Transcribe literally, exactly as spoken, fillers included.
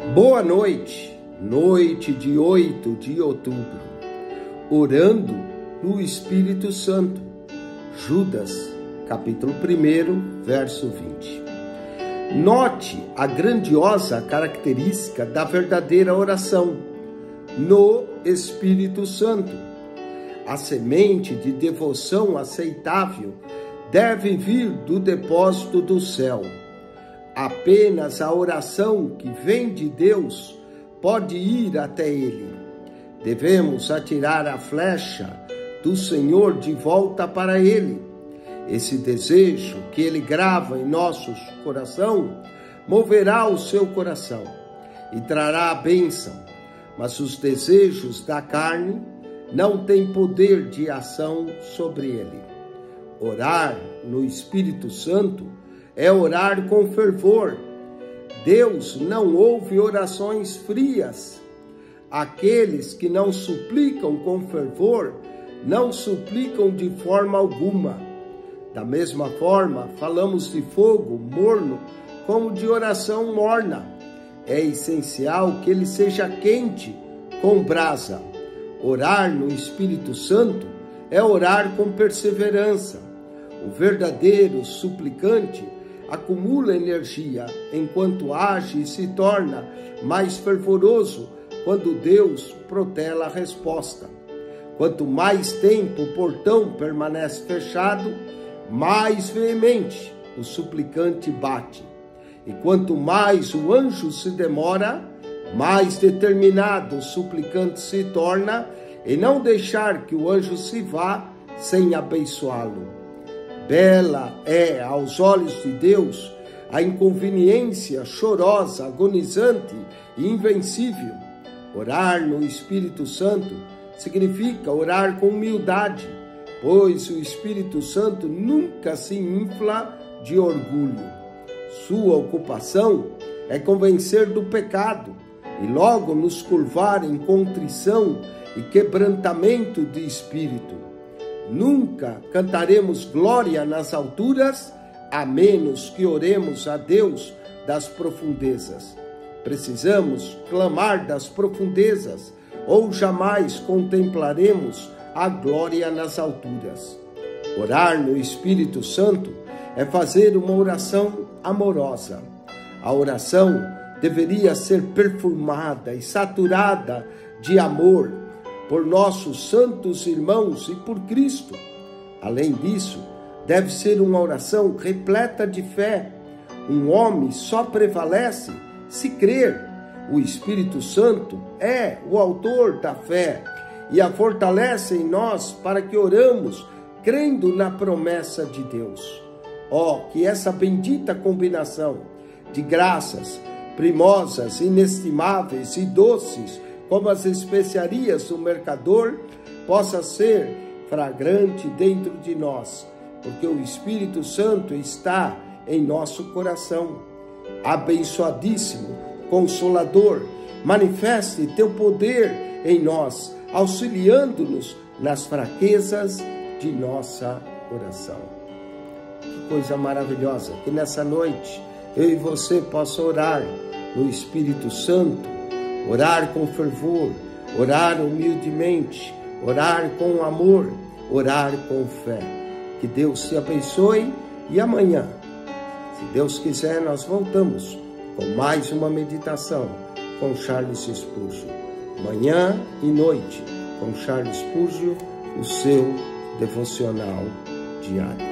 Boa noite, noite de oito de outubro, orando no Espírito Santo. Judas, capítulo um, verso vinte. Note a grandiosa característica da verdadeira oração no Espírito Santo. A semente de devoção aceitável deve vir do depósito do céu. Apenas a oração que vem de Deus pode ir até Ele. Devemos atirar a flecha do Senhor de volta para Ele. Esse desejo que Ele grava em nosso coração moverá o seu coração e trará a bênção. Mas os desejos da carne não têm poder de ação sobre ele. Orar no Espírito Santo é orar com fervor. Deus não ouve orações frias. Aqueles que não suplicam com fervor, não suplicam de forma alguma. Da mesma forma, falamos de fogo morno como de oração morna. É essencial que ele seja quente, com brasa. Orar no Espírito Santo é orar com perseverança. O verdadeiro suplicante acumula energia enquanto age e se torna mais fervoroso quando Deus protela a resposta. Quanto mais tempo o portão permanece fechado, mais veemente o suplicante bate. E quanto mais o anjo se demora, mais determinado o suplicante se torna em não deixar que o anjo se vá sem abençoá-lo. Bela é, aos olhos de Deus, a inconveniência chorosa, agonizante e invencível. Orar no Espírito Santo significa orar com humildade, pois o Espírito Santo nunca se infla de orgulho. Sua ocupação é convencer do pecado e logo nos curvar em contrição e quebrantamento de espírito. Nunca cantaremos glória nas alturas, a menos que oremos a Deus das profundezas. Precisamos clamar das profundezas, ou jamais contemplaremos a glória nas alturas. Orar no Espírito Santo é fazer uma oração amorosa. A oração deveria ser perfumada e saturada de amor por nossos santos irmãos e por Cristo. Além disso, deve ser uma oração repleta de fé. Um homem só prevalece se crer. O Espírito Santo é o autor da fé e a fortalece em nós para que oramos crendo na promessa de Deus. Ó, oh, que essa bendita combinação de graças primosas, inestimáveis e doces, como as especiarias do mercador, possa ser fragrante dentro de nós, porque o Espírito Santo está em nosso coração. Abençoadíssimo, Consolador, manifeste teu poder em nós, auxiliando-nos nas fraquezas de nossa oração. Que coisa maravilhosa, que nessa noite eu e você possa orar no Espírito Santo, orar com fervor, orar humildemente, orar com amor, orar com fé. Que Deus te abençoe e amanhã, se Deus quiser, nós voltamos com mais uma meditação com Charles Spurgeon. Manhã e noite com Charles Spurgeon, o seu devocional diário.